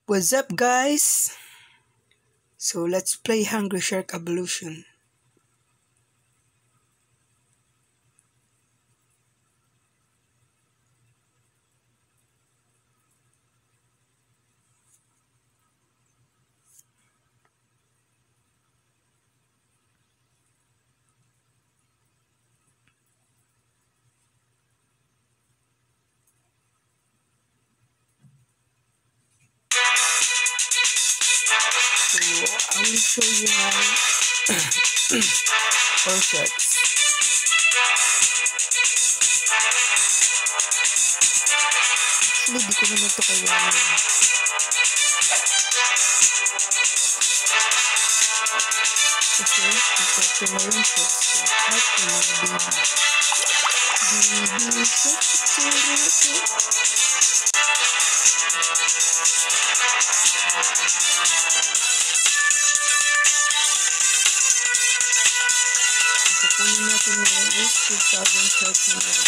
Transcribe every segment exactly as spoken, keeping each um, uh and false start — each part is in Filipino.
What's up, guys? So let's play Hungry Shark Evolution. So I will show you my four sharks. Actually, di ko naman ito kailangan. Kasi, ito na yung sharks ko. At yung mga baby. Baby sharks, kukunin natin yung eight thousand sharks na yan.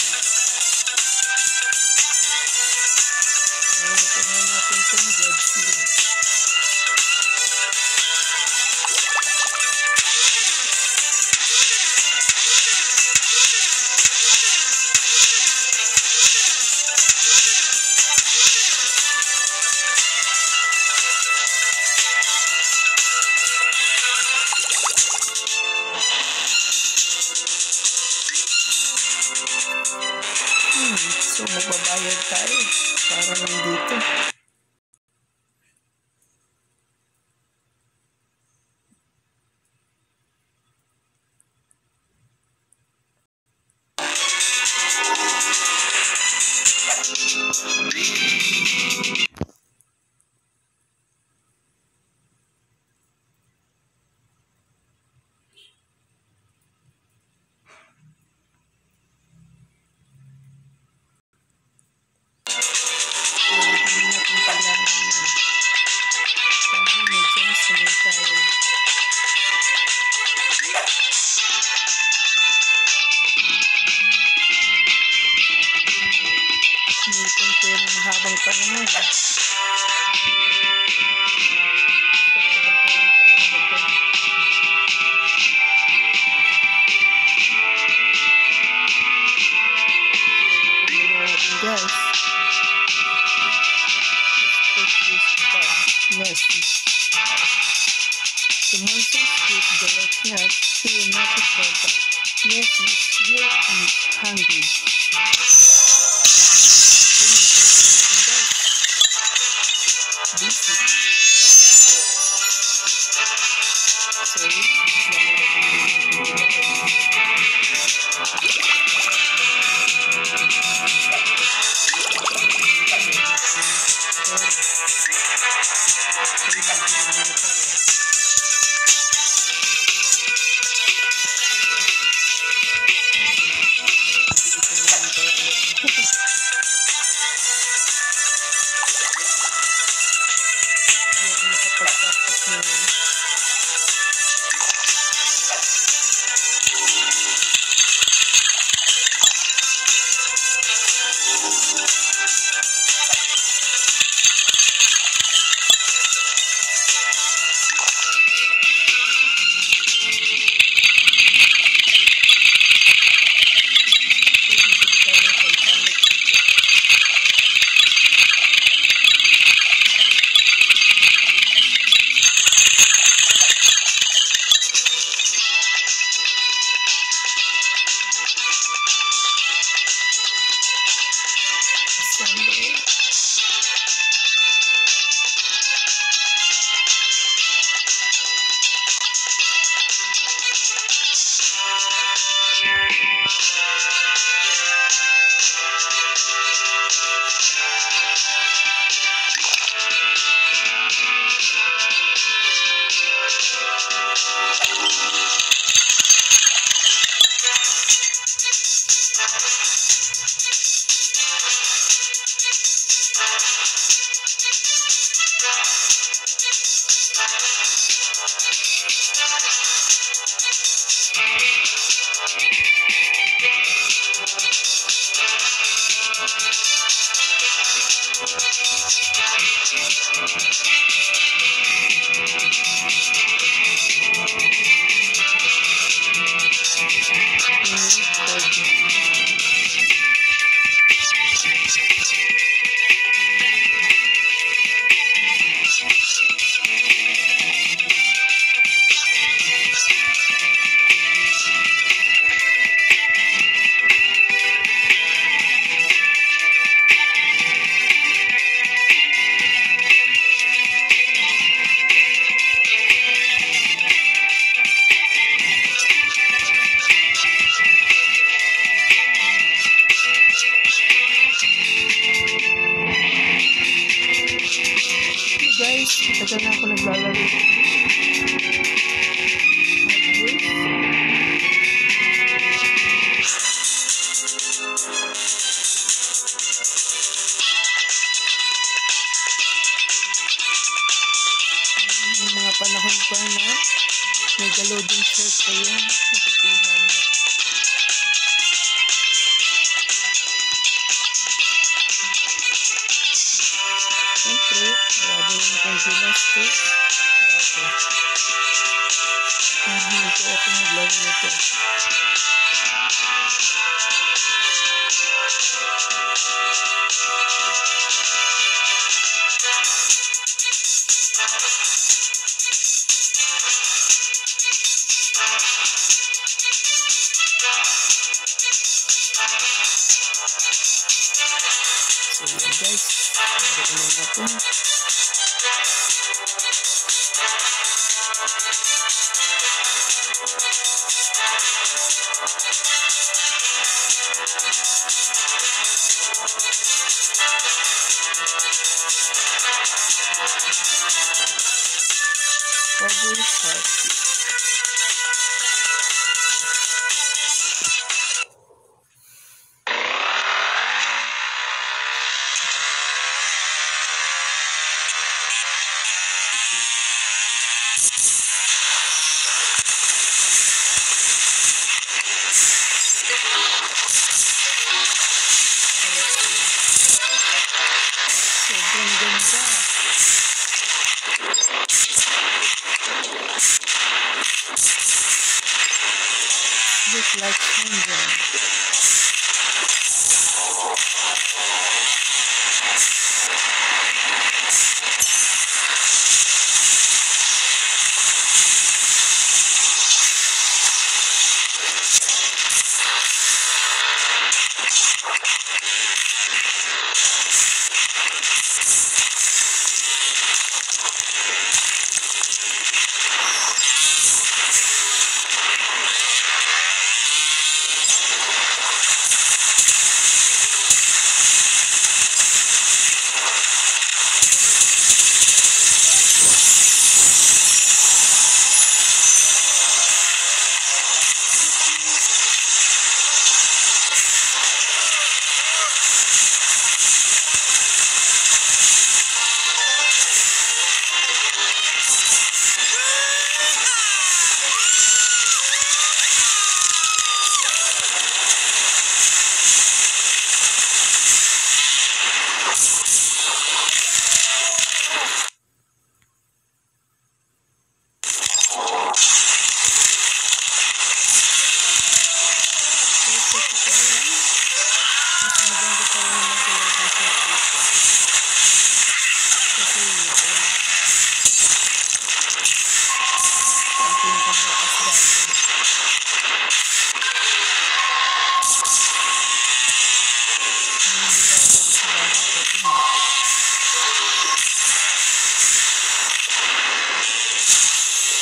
Ngayon, kukunin natin itong SharkJira. So, magbabayad tayo para lang dito. Nipon ko yung mahabang panahon. Guys, let's take this part. Nessie. The monsters with direct snacks to your market center. Nessie is here and hungry. Busy. So, Guys, matagal na ako naglalaro. Yung mga panahon pa na mega loading share pa yun, nakukuha mo. Siyempre, marami yung akong ginasto dati. Hindi ko ako maglaro nito. So yun guys, laro na natin. Cover party. Sobrang ganda. Just like Sunday.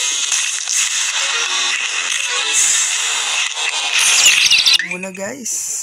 Muna guys.